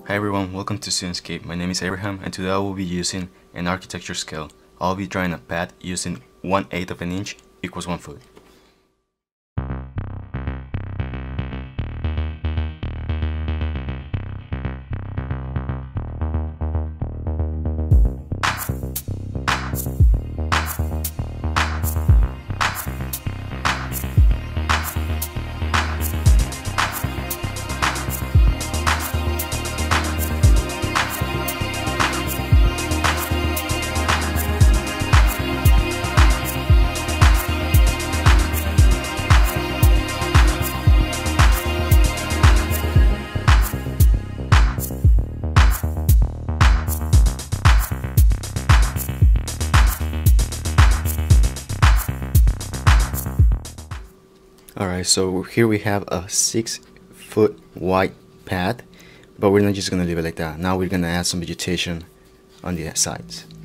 Hi everyone, welcome to Studentscape. My name is Abraham and today I will be using an architecture scale. I'll be drawing a path using 1/8 of an inch equals 1 foot. Alright, so here we have a 6-foot wide path, but we're not just gonna leave it like that. Now we're gonna add some vegetation on the sides.